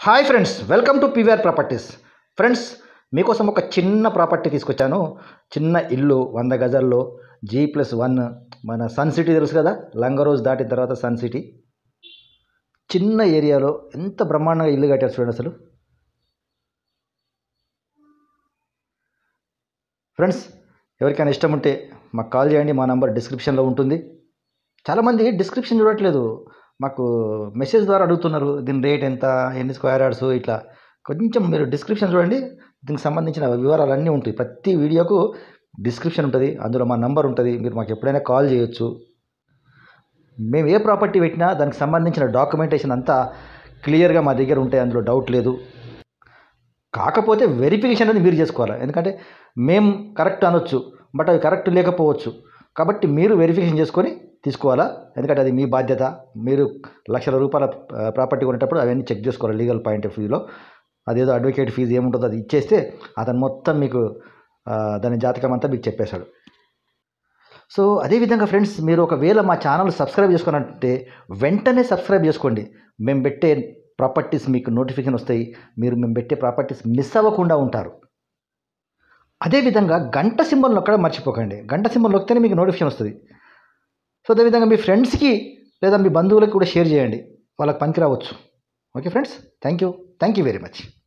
Hi friends, welcome to PVR properties. Friends, మీకోసం ఒక చిన్న ప్రాపర్టీ తీసుకొచ్చాను. చిన్న ఇల్లు 100 గజాల్లో G+1 మన సన్ సిటీ తెలుసు కదా, లంగరోజ్ దాటిన తర్వాత సన్ సిటీ. చిన్న ఏరియాలో ఎంత బ్రహ్మాండంగా ఇల్లు కట్టారు చూడండి అసలు. ఫ్రెండ్స్, ఎవరికైనా ఇష్టం ఉంటే మాకు కాల్ చేయండి. మా నంబర్ డిస్క్రిప్షన్లో ఉంటుంది. చాలామంది డిస్క్రిప్షన్ చూడట్లేదు, మాకు మెసేజ్ ద్వారా అడుగుతున్నారు. దీని రేట్ ఎంత, ఎన్ని స్క్వేర్ యార్డ్స్, ఇట్లా కొంచెం మీరు డిస్క్రిప్షన్ చూడండి. దీనికి సంబంధించిన వివరాలు అన్నీ ఉంటాయి. ప్రతి వీడియోకు డిస్క్రిప్షన్ ఉంటుంది, అందులో మా నంబర్ ఉంటుంది. మీరు మాకు ఎప్పుడైనా కాల్ చేయొచ్చు. మేము ఏ ప్రాపర్టీ పెట్టినా దానికి సంబంధించిన డాక్యుమెంటేషన్ అంతా క్లియర్గా మా దగ్గర ఉంటాయి, అందులో డౌట్ లేదు. కాకపోతే వెరిఫికేషన్ అనేది మీరు చేసుకోవాలి. ఎందుకంటే మేము కరెక్ట్ అనొచ్చు, బట్ అవి కరెక్ట్ లేకపోవచ్చు. కాబట్టి మీరు వెరిఫికేషన్ చేసుకొని తీసుకోవాలా, ఎందుకంటే అది మీ బాధ్యత. మీరు లక్షల రూపాయల ప్రాపర్టీ కొనేటప్పుడు అవన్నీ చెక్ చేసుకోవాలి లీగల్ పాయింట్ ఆఫ్ వ్యూలో. అదేదో అడ్వకేట్ ఫీజు ఏముంటుందో అది ఇచ్చేస్తే అతను మొత్తం మీకు దాని జాతకం అంతా మీకు చెప్పేశాడు. సో అదేవిధంగా ఫ్రెండ్స్, మీరు ఒకవేళ మా ఛానల్ సబ్స్క్రైబ్ చేసుకోనంటే వెంటనే సబ్స్క్రైబ్ చేసుకోండి. మేము పెట్టే ప్రాపర్టీస్ మీకు నోటిఫికేషన్ వస్తాయి. మీరు మేము పెట్టే ప్రాపర్టీస్ మిస్ అవ్వకుండా ఉంటారు. అదేవిధంగా గంట సింబల్ నొక్కడం మర్చిపోకండి. గంట సింబల్ నొక్కితేనే మీకు నోటిఫికేషన్ వస్తుంది. సో అదేవిధంగా మీ ఫ్రెండ్స్కి లేదా మీ బంధువులకు కూడా షేర్ చేయండి, వాళ్ళకి పనికి రావచ్చు. Okay friends, thank you very much.